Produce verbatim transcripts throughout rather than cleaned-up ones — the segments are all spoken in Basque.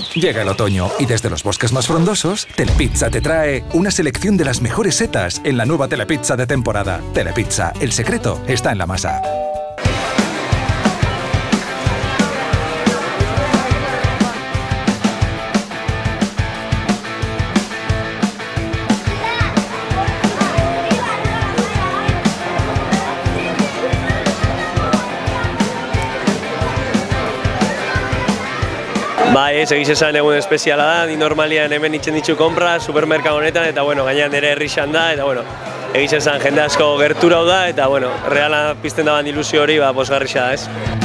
Llega el otoño y desde los bosques más frondosos, Telepizza te trae una selección de las mejores setas en la nueva Telepizza de temporada. Telepizza, el secreto está en la masa. Bai, ez, egiz esan egun espeziala da, ni normalian hemen itxen ditu konpra, supermerkatu honetan, eta bueno, gainean ere herrixan da, eta bueno, egiz esan jende asko gerturau da, eta bueno, reala pizten daban ilusio hori, ba, posgarrixa da, ez?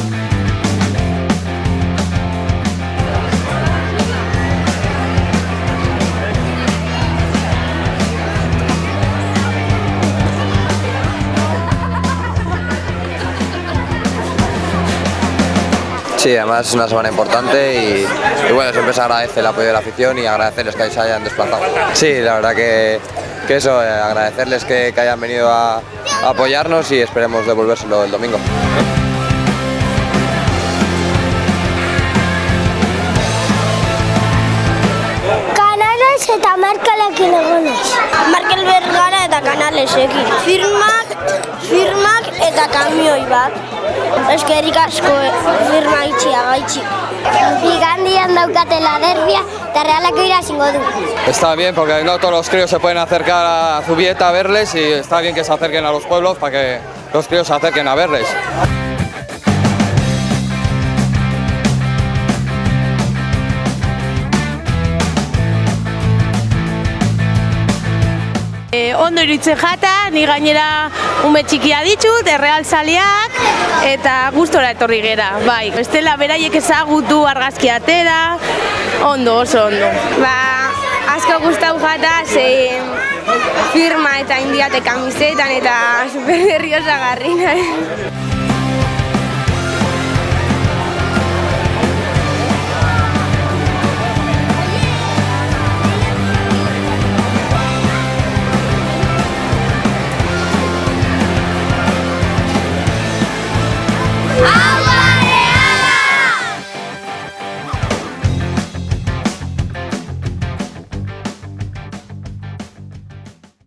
Sí, además es una semana importante y, y bueno, siempre se agradece el apoyo de la afición y agradecerles que se hayan desplazado. Sí, la verdad que, que eso, eh, agradecerles que, que hayan venido a, a apoyarnos y esperemos devolvérselo el domingo. Canales eta Markalekin egonez. Markel Bergara eta Canalesekin. Firmak, firmak eta kamioi bat. Eskerrik asko firma itxia gaitxi. Igandian daukatela derbia eta Realako irazingo du. Está bien porque no todos los críos se pueden acercar a Zubieta a verles y está bien que se acerquen a los pueblos para que los críos se acerquen a verles. Ondo iruditzen jata, ni gainera ume txikia ditut, errealzaleak, eta gustora etorri gera, bai. Bestela beraiek ezagutu argazki atera, ondo, oso ondo. Ba, asko gustau jata, ze firma eta indiate kamisetan eta super nerviosa garri.